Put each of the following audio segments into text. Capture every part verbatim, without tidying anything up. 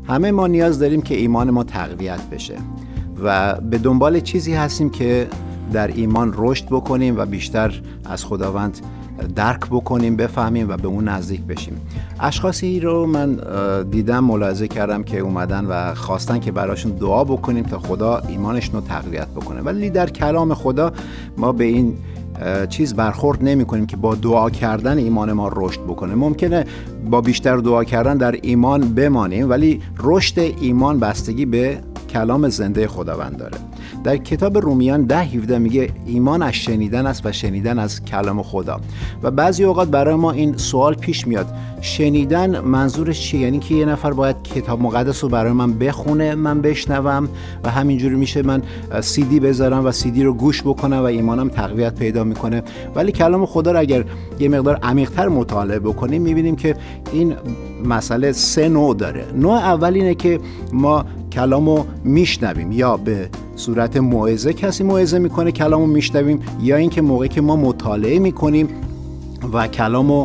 همه ما نیاز داریم که ایمان ما تقویت بشه و به دنبال چیزی هستیم که در ایمان رشد بکنیم و بیشتر از خداوند درک بکنیم، بفهمیم و به اون نزدیک بشیم. اشخاصی رو من دیدم، ملاحظه کردم که اومدن و خواستن که براشون دعا بکنیم تا خدا ایمانشون رو تقویت بکنه، ولی در کلام خدا ما به این چیز برخورد نمی کنیم که با دعا کردن ایمان ما رشد بکنه. ممکنه با بیشتر دعا کردن در ایمان بمانیم، ولی رشد ایمان بستگی به کلام زنده خداوند داره. در کتاب رومیان ده هفده میگه ایمان از شنیدن است و شنیدن از کلام خدا. و بعضی اوقات برای ما این سوال پیش میاد، شنیدن منظورش چیه؟ یعنی که یه نفر باید کتاب مقدس رو برای من بخونه، من بشنوم و همینجوری میشه من سی دی بذارم و سی دی رو گوش بکنم و ایمانم تقویت پیدا میکنه. ولی کلام خدا رو اگر یه مقدار عمیق‌تر مطالعه بکنیم میبینیم که این مسئله سه نوع داره. نوع اول اینه که ما کلامو میشنویم، یا به صورت موعظه کسی موعظه میکنه کلامو میشنویم، یا اینکه موقعی که ما مطالعه میکنیم و کلامو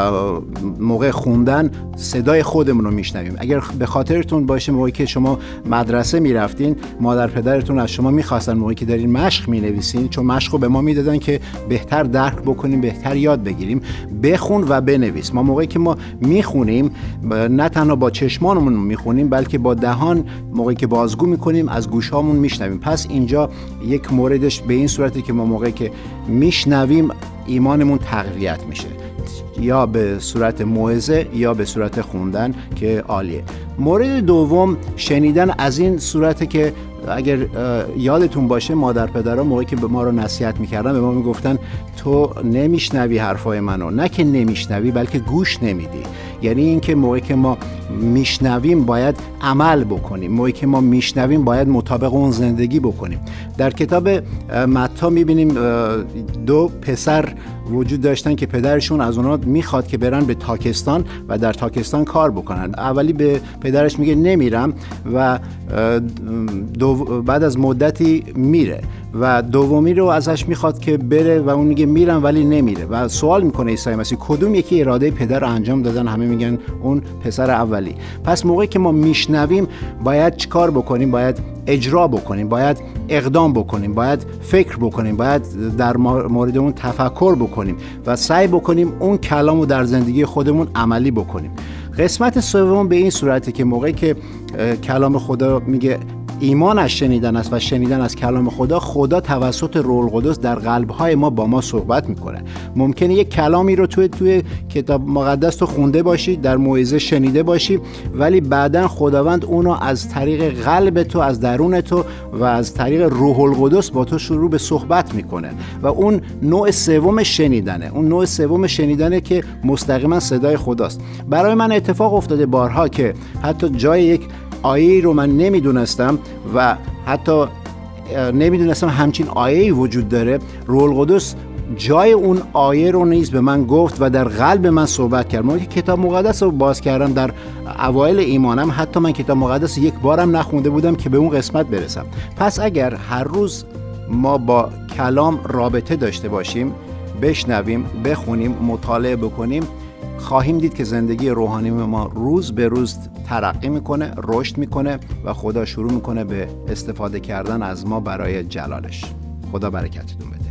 موقع خوندن صدای خودمون رو میشنویم. اگر به خاطرتون باشه موقعی که شما مدرسه میرفتین، مادر پدرتون از شما میخواستن موقعی که دارین مشق مینویسین، چون مشق رو به ما میدادن که بهتر درک بکنیم، بهتر یاد بگیریم، بخون و بنویس. ما موقعی که ما میخونیم نه تنها با چشمانمون میخونیم، بلکه با دهان موقعی که بازگو میکنیم از گوشامون میشنویم. پس اینجا یک موردش به این صورتی که ما موقعی که میشنویم ایمانمون تقویت میشه، یا به صورت موعظه یا به صورت خوندن که عالیه. مورد دوم شنیدن از این صورته که اگر یادتون باشه مادر پدرها موقعی که به ما رو نصیحت میکردن به ما میگفتن تو نمیشنوی حرفای منو، نه که نمیشنوی بلکه گوش نمیدی. یعنی این که موقعی که ما میشنویم باید عمل بکنیم، موقعی که ما میشنویم باید مطابق اون زندگی بکنیم. در کتاب متی میبینیم دو پسر وجود داشتن که پدرشون از اونا میخواد که برن به تاکستان و در تاکستان کار بکنن. اولی به پدرش میگه نمیرم و دو بعد از مدتی میره و دومی رو ازش میخواد که بره و اون میگه میرم ولی نمیره و سوال میکنه عیسی مسیح کدوم یکی اراده پدر رو انجام دادن؟ همه میگن اون پسر اولی. پس موقعی که ما میشنویم باید چیکار بکنیم؟ باید اجرا بکنیم، باید اقدام بکنیم، باید فکر بکنیم، باید در مورد اون تفکر بکنیم و سعی بکنیم اون کلام رو در زندگی خودمون عملی بکنیم. قسمت سوم به این صورته که موقعی که کلام خدا میگه ایمان از شنیدن است و شنیدن از کلام خدا، خدا توسط روح القدس در قلب‌های ما با ما صحبت میکنه. ممکنه یک کلامی رو توی توی کتاب مقدس تو خونده باشی، در موعظه شنیده باشی، ولی بعداً خداوند اونو از طریق قلب تو، از درون تو و از طریق روح القدس با تو شروع به صحبت میکنه و اون نوع سوم شنیدنه. اون نوع سوم شنیدنه که مستقیما صدای خداست. برای من اتفاق افتاده بارها که حتی جای یک آیه رو من نمیدونستم و حتی نمیدونستم همچین آیه‌ای وجود داره، روح القدس جای اون آیه رو نیز به من گفت و در قلب من صحبت کرد. من که کتاب مقدس رو باز کردم در اوایل ایمانم، حتی من کتاب مقدس یک بارم نخونده بودم که به اون قسمت برسم. پس اگر هر روز ما با کلام رابطه داشته باشیم، بشنویم، بخونیم، مطالعه بکنیم، خواهیم دید که زندگی روحانی ما روز به روز ترقی میکنه، رشد میکنه و خدا شروع میکنه به استفاده کردن از ما برای جلالش. خدا برکتتون بده.